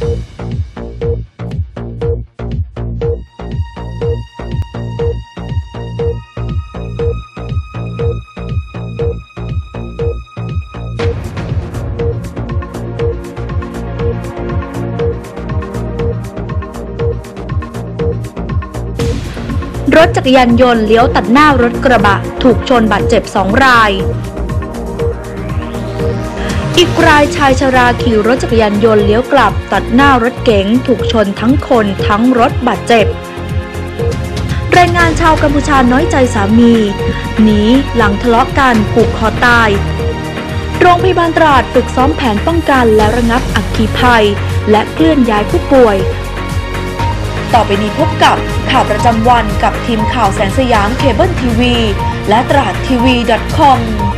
รถจักรยานยนต์เลี้ยวตัดหน้ารถกระบะถูกชนบาดเจ็บ2 รายอีกรายชายชราขี่รถจักรยานยนต์เลี้ยวกลับตัดหน้ารถเก๋งถูกชนทั้งคนทั้งรถบาดเจ็บแรงงานชาวกัมพูชาน้อยใจสามีหนีหลังทะเลาะกันผูกคอตายโรงพยาบาลตราดฝึกซ้อมแผนป้องกันและระงับอัคคีภัยและเคลื่อนย้ายผู้ป่วยต่อไปนี้พบกับข่าวประจำวันกับทีมข่าวแสงสยามเคเบิลทีวีและตราดทีวี .com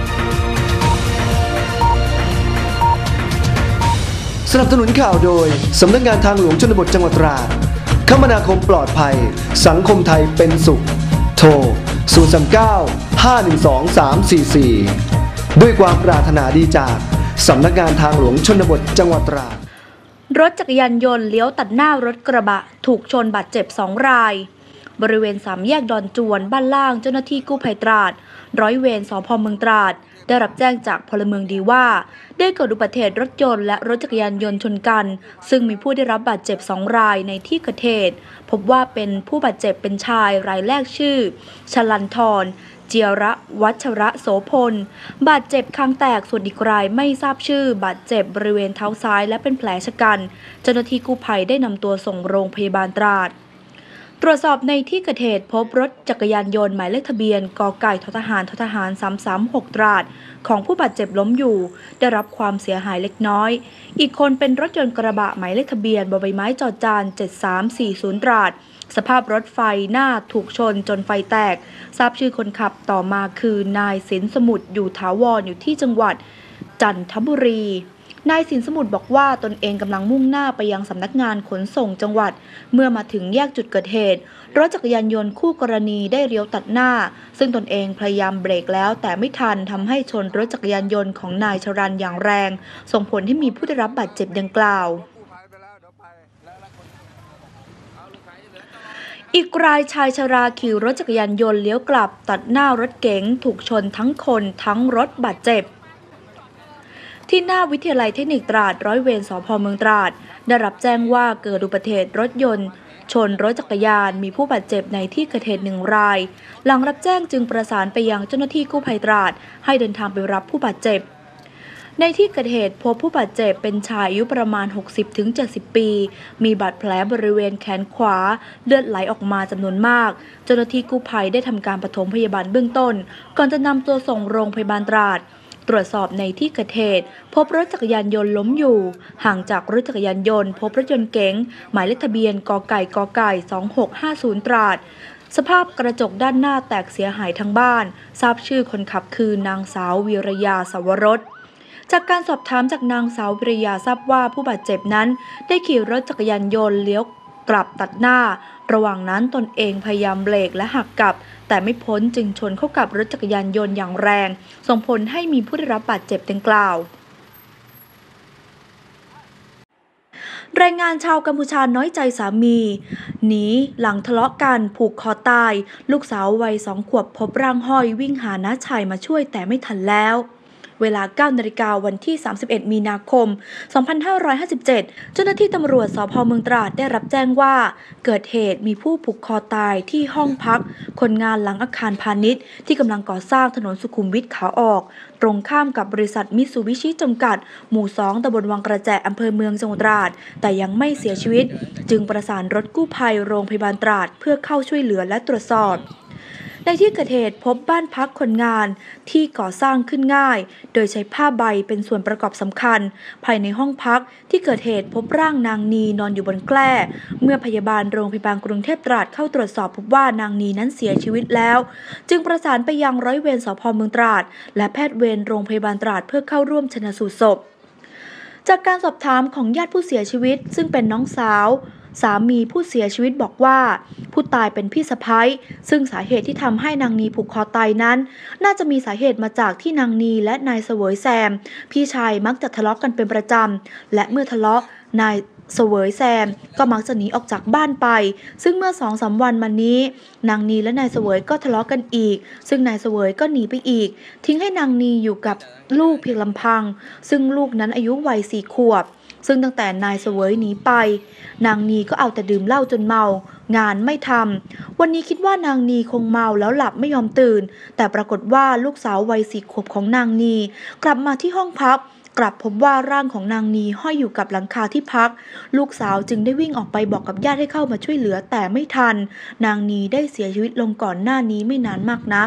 สนับสนุนข่าวโดยสำนักงานทางหลวงชนบทจังหวัดตราดคมนาคมปลอดภัยสังคมไทยเป็นสุขโทร039-512-344ด้วยความปรารถนาดีจากสำนักงานทางหลวงชนบทจังหวัดตราดรถจักรยานยนต์เลี้ยวตัดหน้ารถกระบะถูกชนบาดเจ็บ2 รายบริเวณ3 แยกดอนจวนบ้านล่างเจ้าหน้าที่กู้ภัยตราดร้อยเวรสภ.เมืองตราดได้รับแจ้งจากพลเมืองดีว่าได้เกิดอุบัติเหตุรถยนต์และรถจักรยานยนต์ชนกันซึ่งมีผู้ได้รับบาดเจ็บ2 รายในที่เกิดเหตุพบว่าเป็นผู้บาดเจ็บเป็นชายรายแรกชื่อชลันทรเจียระวัชระโสพลบาดเจ็บคางแตกส่วนอีกรายไม่ทราบชื่อบาดเจ็บบริเวณเท้าซ้ายและเป็นแผลชะกันเจ้าหน้าที่กู้ภัยได้นำตัวส่งโรงพยาบาลตราดตรวจสอบในที่เกิดเหตุพบรถจักรยานยนต์หมายเลขทะเบียนกไก่ททหาร336ตราดของผู้บาดเจ็บล้มอยู่ได้รับความเสียหายเล็กน้อยอีกคนเป็นรถยนต์กระบะหมายเลขทะเบียนบใบไม้จอจาน7340ตราดสภาพรถไฟหน้าถูกชนจนไฟแตกทราบชื่อคนขับต่อมาคือนายสินสมุทรอยู่ถาวรอยู่ที่จังหวัดจันทบุรีนายสินสมุทรบอกว่าตนเองกำลังมุ่งหน้าไปยังสำนักงานขนส่งจังหวัดเมื่อมาถึงแยกจุดเกิดเหตุรถจักรยานยนต์คู่กรณีได้เลี้ยวตัดหน้าซึ่งตนเองพยายามเบรกแล้วแต่ไม่ทันทำให้ชนรถจักรยานยนต์ของนายชรัญอย่างแรงส่งผลให้มีผู้ได้รับบาดเจ็บดังกล่าวอีกรายชายชราขี่รถจักรยานยนต์เลี้ยวกลับตัดหน้ารถเก๋งถูกชนทั้งคนทั้งรถบาดเจ็บที่หน้าวิทยาลัยเทคนิคตราดร้อยเวรสภ.เมืองตราดได้รับแจ้งว่าเกิดอุบัติเหตุรถยนต์ชนรถจักรยานมีผู้บาดเจ็บในที่เกิดเหตุ1 รายหลังรับแจ้งจึงประสานไปยังเจ้าหน้าที่กู้ภัยตราดให้เดินทางไปรับผู้บาดเจ็บในที่เกิดเหตุพบผู้บาดเจ็บเป็นชายอายุประมาณ 60-70 ปีมีบาดแผลบริเวณแขนขวาเลือดไหลออกมาจำนวนมากเจ้าหน้าที่กู้ภัยได้ทำการปฐมพยาบาลเบื้องต้นก่อนจะนำตัวส่งโรงพยาบาลตราดตรวจสอบในที่เกิดเหตุพบรถจักรยานยนต์ล้มอยู่ห่างจากรถจักรยานยนต์พบรถยนต์เก๋งหมายเลขทะเบียนกไก่2650ตราดสภาพกระจกด้านหน้าแตกเสียหายทั้งบ้านทราบชื่อคนขับคือนางสาววีรยาสวรสจากการสอบถามจากนางสาววิริยาทราบว่าผู้บาดเจ็บนั้นได้ขี่รถจักรยานยนต์เลี้ยวกลับตัดหน้าระหว่างนั้นตนเองพยายามเบรกและหักกลับแต่ไม่พ้นจึงชนเข้ากับรถจักรยานยนต์อย่างแรงส่งผลให้มีผู้ได้รับบาดเจ็บดังกล่าวแรงงานชาวกัมพูชาน้อยใจสามีหนีหลังทะเลาะกันผูกคอตายลูกสาววัย2 ขวบพบร่างห้อยวิ่งหาน้าชายมาช่วยแต่ไม่ทันแล้วเวลา 9 นาฬิกาวันที่ 31 มีนาคม 2557 เจ้าหน้าที่ตำรวจสภ.เมืองตราดได้รับแจ้งว่าเกิดเหตุมีผู้ผูกคอตายที่ห้องพักคนงานหลังอาคารพาณิชย์ที่กำลังก่อสร้างถนนสุขุมวิทขาออกตรงข้ามกับบริษัทมิตซูบิชิจำกัดหมู่ 2 ตำบลวังกระแจอำเภอเมืองจังหวัดตราดแต่ยังไม่เสียชีวิตจึงประสานรถกู้ภัยโรงพยาบาลตราดเพื่อเข้าช่วยเหลือและตรวจสอบในที่เกิดเหตุพบบ้านพักคนงานที่ก่อสร้างขึ้นง่ายโดยใช้ผ้าใบเป็นส่วนประกอบสำคัญภายในห้องพักที่เกิดเหตุพบร่างนางนีนอนอยู่บนแคร่เมื่อพยาบาลโรงพยาบาลกรุงเทพตราดเข้าตรวจสอบพบว่านางนีนั้นเสียชีวิตแล้วจึงประสานไปยังร้อยเวรสภ.เมืองตราดและแพทย์เวรโรงพยาบาลตราดเพื่อเข้าร่วมชันสูตรศพจากการสอบถามของญาติผู้เสียชีวิตซึ่งเป็นน้องสาวสามีผู้เสียชีวิตบอกว่าผู้ตายเป็นพี่สะใภ้ซึ่งสาเหตุที่ทำให้นางนีผูกคอตายนั้นน่าจะมีสาเหตุมาจากที่นางนีและนายเสวยแซมพี่ชายมักจะทะเลาะกันเป็นประจำและเมื่อทะเลาะนายเสวยแซมก็มักจะหนีออกจากบ้านไปซึ่งเมื่อ2-3 วันมานี้นางนีและนายเสวยก็ทะเลาะกันอีกซึ่งนายเสวยก็หนีไปอีกทิ้งให้นางนีอยู่กับลูกเพียงลำพังซึ่งลูกนั้นอายุวัย4 ขวบซึ่งตั้งแต่นายเสวยหนีไปนางนีก็เอาแต่ดื่มเหล้าจนเมางานไม่ทำวันนี้คิดว่านางนีคงเมาแล้วหลับไม่ยอมตื่นแต่ปรากฏว่าลูกสาววัย4 ขวบของนางนีกลับมาที่ห้องพักกลับพบว่าร่างของนางนีห้อยอยู่กับหลังคาที่พักลูกสาวจึงได้วิ่งออกไปบอกกับญาติให้เข้ามาช่วยเหลือแต่ไม่ทันนางนีได้เสียชีวิตลงก่อนหน้านี้ไม่นานมากนัก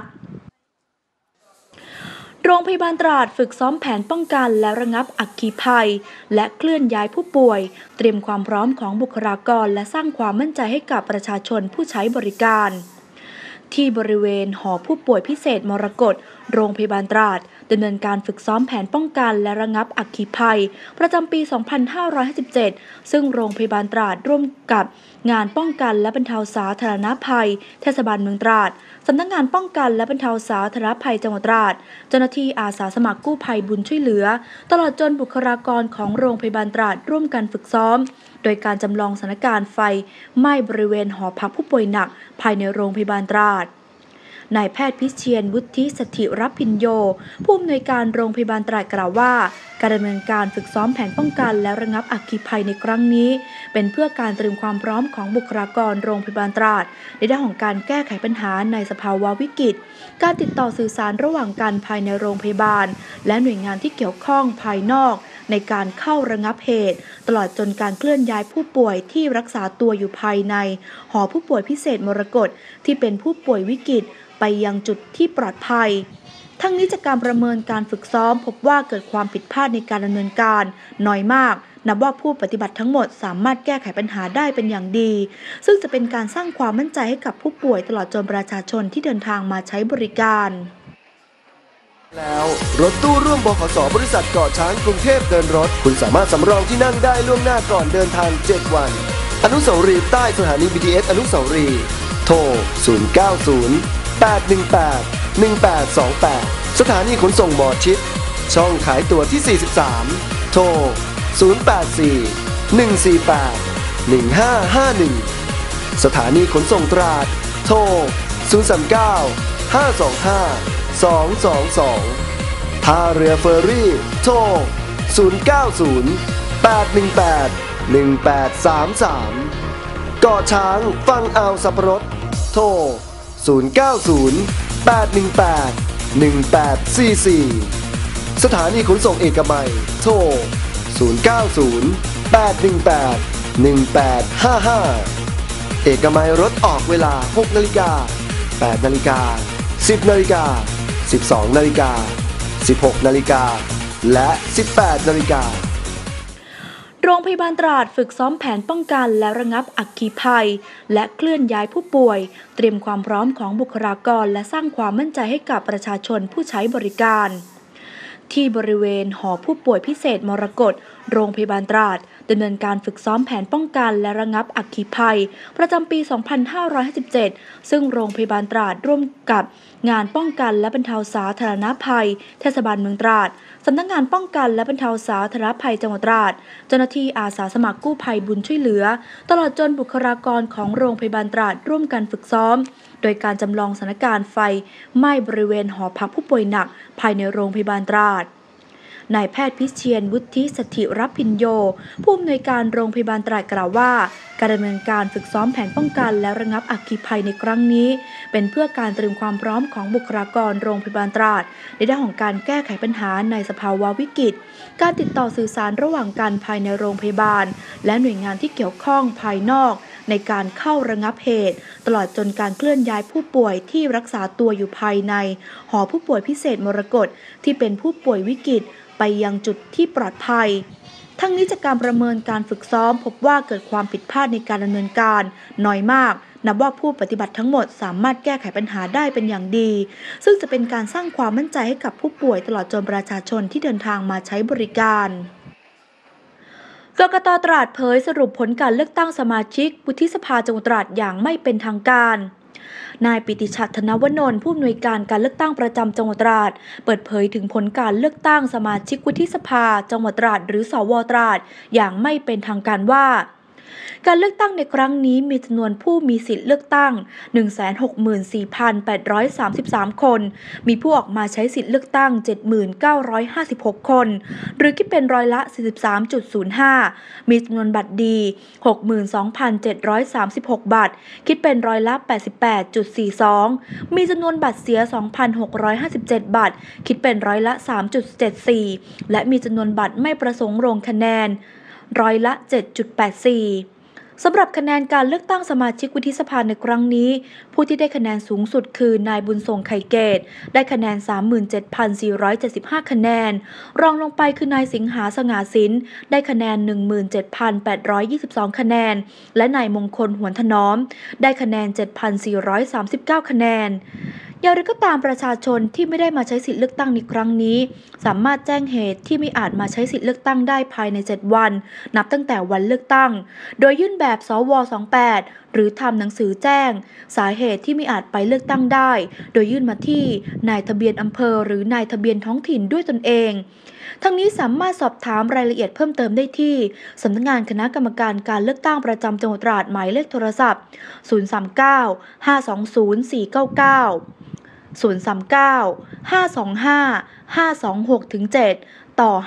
โรงพยาบาลตราดฝึกซ้อมแผนป้องกันและระงับอัคคีภัยและเคลื่อนย้ายผู้ป่วยเตรียมความพร้อมของบุคลากรและสร้างความมั่นใจให้กับประชาชนผู้ใช้บริการที่บริเวณหอผู้ป่วยพิเศษมรกตโรงพยาบาลตราดดำเนินการฝึกซ้อมแผนป้องกันและระงับอัคคีภัยประจำปี 2557 ซึ่งโรงพยาบาลตราดร่วมกับงานป้องกันและบรรเทาสาธารณภัยเทศบาลเมืองตราดสำนักงานป้องกันและบรรเทาสาธารณภัยจังหวัดตราดเจ้าหน้าที่อาสาสมัครกู้ภัยบุญช่วยเหลือตลอดจนบุคลากรของโรงพยาบาลตราดร่วมกันฝึกซ้อมโดยการจำลองสถานการณ์ไฟไหม้บริเวณหอพักผู้ป่วยหนักภายในโรงพยาบาลตราดนายแพทย์พิเชียนวุฒิสถิรพิญโยผู้อำนวยการโรงพยาบาลตราดกล่าวว่าการดำเนินการฝึกซ้อมแผนป้องกันและระงับอัคคีภัยในครั้งนี้เป็นเพื่อการเตรียมความพร้อมของบุคลากรโรงพยาบาลตราดในด้านของการแก้ไขปัญหาในสภาวะวิกฤตการติดต่อสื่อสารระหว่างกันภายในโรงพยาบาลและหน่วยงานที่เกี่ยวข้องภายนอกในการเข้าระงับเหตุตลอดจนการเคลื่อนย้ายผู้ป่วยที่รักษาตัวอยู่ภายในหอผู้ป่วยพิเศษมรกตที่เป็นผู้ป่วยวิกฤตไปยังจุดที่ปลอดภัยทั้งนี้จากการประเมินการฝึกซ้อมพบว่าเกิดความผิดพลาดในการดำเนินการน้อยมากนับว่าผู้ปฏิบัติทั้งหมดสามารถแก้ไขปัญหาได้เป็นอย่างดีซึ่งจะเป็นการสร้างความมั่นใจให้กับผู้ป่วยตลอดจนประชาชนที่เดินทางมาใช้บริการแล้วรถตู้ร่วมบขส.บริษัทเกาะช้างกรุงเทพเดินรถคุณสามารถสำรองที่นั่งได้ล่วงหน้าก่อนเดินทาง7 วันอนุสาวรีย์ใต้สถานี BTS อนุสาวรีย์โทร 090-818-1828 สถานีขนส่งหมอชิดช่องขายตั๋วที่ 43 โทร 084-148-1551 สถานีขนส่งตราดโทร 039-525-222 ท่าเรือเฟอร์รี่โทร 090-818-1833 เกาะช้างฟังอ่าวสับปะรดโทร 090-818-1844 สถานีขนส่งเอกมัยโทร 090-818-1855 เอกมัยรถออกเวลา 6 นาฬิกา 8 นาฬิกา 10 นาฬิกา 12 นาฬิกา 16 นาฬิกา และ 18 นาฬิกาโรงพยาบาลตราดฝึกซ้อมแผนป้องกันและระงับอัคคีภัยและเคลื่อนย้ายผู้ป่วยเตรียมความพร้อมของบุคลากรและสร้างความมั่นใจให้กับประชาชนผู้ใช้บริการที่บริเวณหอผู้ป่วยพิเศษมรกตโรงพยาบาลตราดดำเนินการฝึกซ้อมแผนป้องกันและระงับอัคคีภัยประจำปี 2557 ซึ่งโรงพยาบาลตราดร่วมกับงานป้องกันและบรรเทาสาธารณภัยเทศบาลเมืองตราดสำนักงานป้องกันและบรรเทาสาธารณภัยจังหวัดตราดเจ้าหน้าที่อาสาสมัครกู้ภัยบุญช่วยเหลือตลอดจนบุคลากรของโรงพยาบาลตราดร่วมกันฝึกซ้อมโดยการจำลองสถานการณ์ไฟไหม้บริเวณหอพักผู้ป่วยหนักภายในโรงพยาบาลตราดนายแพทย์พิเชียนวุฒิสถิรพิญโยผู้อำนวยการโรงพยาบาลตราดกล่าวว่าการดำเนินการฝึกซ้อมแผนป้องกันและระงับอัคคีภัยในครั้งนี้เป็นเพื่อการเตรียมความพร้อมของบุคลากรโรงพยาบาลตราดในด้านของการแก้ไขปัญหาในสภาวะวิกฤตการติดต่อสื่อสารระหว่างกันภายในโรงพยาบาลและหน่วยงานที่เกี่ยวข้องภายนอกในการเข้าระงับเหตุตลอดจนการเคลื่อนย้ายผู้ป่วยที่รักษาตัวอยู่ภายในหอผู้ป่วยพิเศษมรกตที่เป็นผู้ป่วยวิกฤตไปยังจุดที่ปลอดภัยทั้งนี้จากการประเมินการฝึกซ้อมพบว่าเกิดความผิดพลาดในการดำเนินการน้อยมากนับว่าผู้ปฏิบัติทั้งหมดสามารถแก้ไขปัญหาได้เป็นอย่างดีซึ่งจะเป็นการสร้างความมั่นใจให้กับผู้ป่วยตลอดจนประชาชนที่เดินทางมาใช้บริการกกต.ตราดเผยสรุปผลการเลือกตั้งสมาชิกวุฒิสภาจังหวัดตราดอย่างไม่เป็นทางการนายปิติชัด ธนวนนท์ผู้อำนวยการการเลือกตั้งประจำจังหวัดตราดเปิดเผยถึงผลการเลือกตั้งสมาชิกวุฒิสภาจังหวัดตราดหรือสว.ตราดอย่างไม่เป็นทางการว่าการเลือกตั้งในครั้งนี้มีจำนวนผู้มีสิทธิ์เลือกตั้ง 164,833 คน มีผู้ออกมาใช้สิทธิ์เลือกตั้ง 7,956 คน หรือคิดเป็นร้อยละ 43.05 มีจำนวนบัตรดี 62,736 บัตร คิดเป็นร้อยละ 88.42 มีจำนวนบัตรเสีย 2,657 บัตร คิดเป็นร้อยละ 3.74 และมีจำนวนบัตรไม่ประสงค์ลงคะแนนร้อยละ 7.84 สำหรับคะแนนการเลือกตั้งสมาชิกวุฒิสภาในครั้งนี้ผู้ที่ได้คะแนนสูงสุดคือนายบุญส่งไข่เกตได้คะแนน 37,475 คะแนนรองลงไปคือนายสิงหาสง่าสินได้คะแนน 17,822 คะแนนและนายมงคลหวนถนอมได้คะแนน 7,439 คะแนนอย่างไรก็ตามประชาชนที่ไม่ได้มาใช้สิทธิเลือกตั้งในครั้งนี้สามารถแจ้งเหตุที่ไม่อาจมาใช้สิทธิเลือกตั้งได้ภายใน7วันนับตั้งแต่วันเลือกตั้งโดยยื่นแบบสว28หรือทำหนังสือแจ้งสาเหตุที่ไม่อาจไปเลือกตั้งได้โดยยื่นมาที่นายทะเบียนอำเภอหรือนายทะเบียนท้องถิ่นด้วยตนเองทั้งนี้สามารถสอบถามรายละเอียดเพิ่มเติมได้ที่สำนักงานคณะกรรมการการเลือกตั้งประจำจังหวัดตราดหมายเลขโทรศัพท์039 520 499 039-525-526-7 ต่อ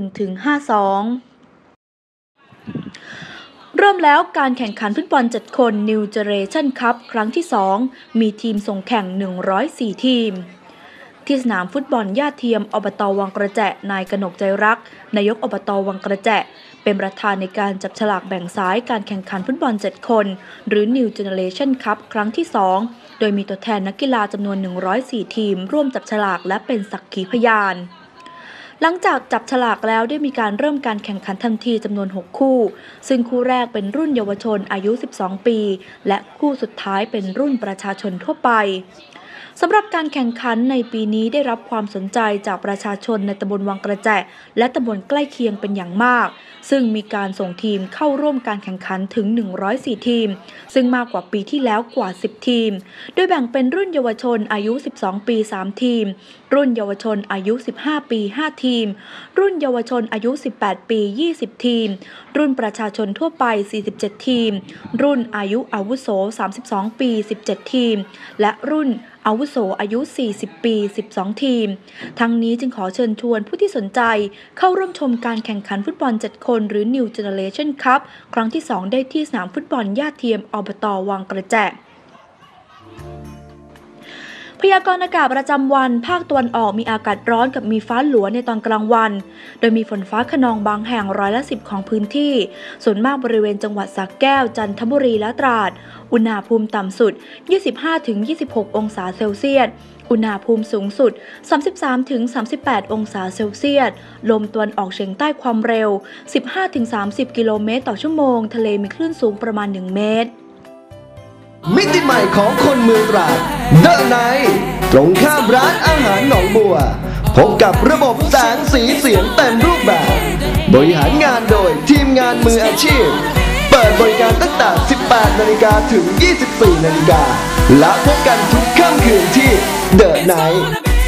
51-52 เริ่มแล้วการแข่งขันฟุตบอล7 คน New Generation Cup ครั้งที่ 2 มีทีมส่งแข่ง 104 ทีม ที่สนามฟุตบอลย่าเทียมอบต.วังกระแจนายกนกใจรักนายกอบต.วังกระแจเป็นประธานในการจับฉลากแบ่งสายการแข่งขันฟุตบอล7 คนหรือ New Generation Cup ครั้งที่ 2 โดยมีตัวแทนนักกีฬาจำนวน 104 ทีมร่วมจับฉลากและเป็นสักขีพยานหลังจากจับฉลากแล้วได้มีการเริ่มการแข่งขันทันทีจำนวน 6 คู่ซึ่งคู่แรกเป็นรุ่นเยาวชนอายุ 12 ปีและคู่สุดท้ายเป็นรุ่นประชาชนทั่วไปสำหรับการแข่งขันในปีนี้ได้รับความสนใจจากประชาชนในตำบลวังกระแจและตำบลใกล้เคียงเป็นอย่างมากซึ่งมีการส่งทีมเข้าร่วมการแข่งขันถึง 104 ทีมซึ่งมากกว่าปีที่แล้วกว่า 10 ทีมโดยแบ่งเป็นรุ่นเยาวชนอายุ 12 ปี 3 ทีมรุ่นเยาวชนอายุ 15 ปี 5 ทีมรุ่นเยาวชนอายุ 18 ปี 20 ทีมรุ่นประชาชนทั่วไป 47 ทีมรุ่นอายุอาวุโส 32 ปี 17 ทีมและรุ่นอาวุโสอายุ 40 ปี 12 ทีมทั้งนี้จึงขอเชิญชวนผู้ที่สนใจเข้าร่วมชมการแข่งขันฟุตบอล7 คนหรือ New Generation Cup ครั้งที่ 2 ได้ที่สนามฟุตบอลย่าเทียมอบต.วังกระแจพยากรณ์อากาศประจำวันภาคตะวันออกมีอากาศร้อนกับมีฟ้าหลัวในตอนกลางวันโดยมีฝนฟ้าคะนองบางแห่ง10%ของพื้นที่ส่วนมากบริเวณจังหวัดสระแก้วจันทบุรีและตราดอุณหภูมิต่ำสุด 25-26 องศาเซลเซียสอุณหภูมิสูงสุด 33-38 องศาเซลเซียสลมตะวันออกเฉียงใต้ความเร็ว 15-30 กิโลเมตรต่อชั่วโมงทะเลมีคลื่นสูงประมาณ 1 เมตรมิติใหม่ของคนเมืองตราดเดอะไนท์ตรงข้ามร้านอาหารหนองบัวพบกับระบบแสงสีเสียงเต็มรูปแบบบริหารงานโดยทีมงานมืออาชีพเปิดบริการตั้งแต่ 18 นาฬิกาถึง 24 นาฬิกาและพบกันทุกค่ำคืนที่เดอะไนท์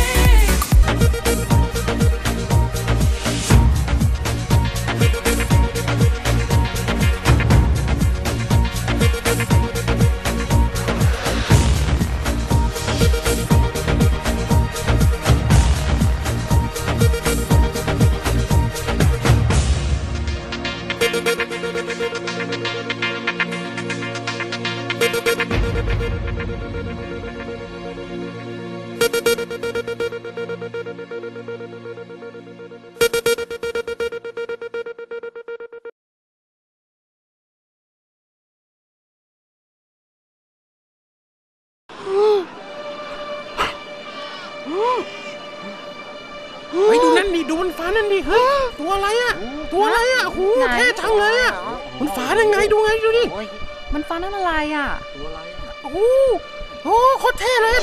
ไปดูนั่นดิดูมันฟ้านั่นดิเฮ้ยตัวอะไรอ่ะตัวอะไรอ่ะโหเท่จังเลยอ่ะมันฟ้ายังไงดูไงดูดิมันฟ้านั่นอะไรอ่ะตัวอะไรอ่ะโอ้โอ้โคตรเท่เลย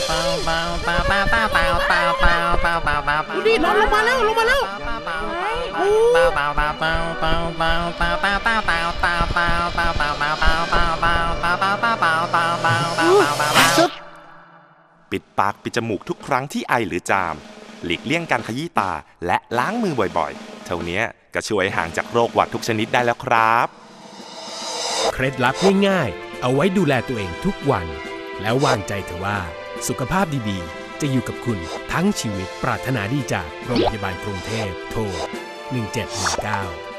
ดูดินอนลงมาแล้วโอ้ปิดปากปิดจมูกทุกครั้งที่ไอหรือจามหลีกเลี่ยงการขยี้ตาและล้างมือบ่อยๆเท่านี้ก็ช่วยห่างจากโรคหวัดทุกชนิดได้แล้วครับเคล็ดลับง่ายๆเอาไว้ดูแลตัวเองทุกวันแล้ววางใจเถอะว่าสุขภาพดีๆจะอยู่กับคุณทั้งชีวิตปรารถนาดีจากโรงพยาบาลกรุงเทพโทร 1719